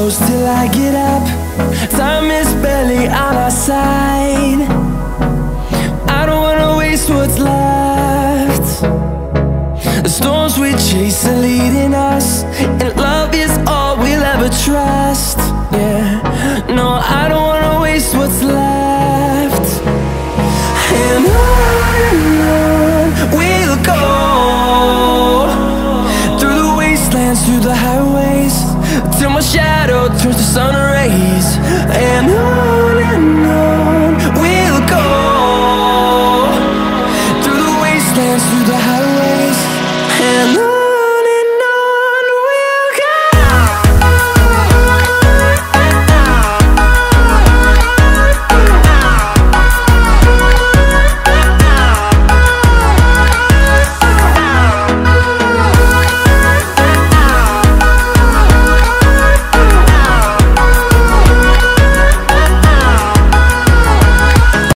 close till I get up. Time is barely on our side. I don't wanna waste what's left. The storms we chase are leading us, and love is all we'll ever trust. Yeah, no, I don't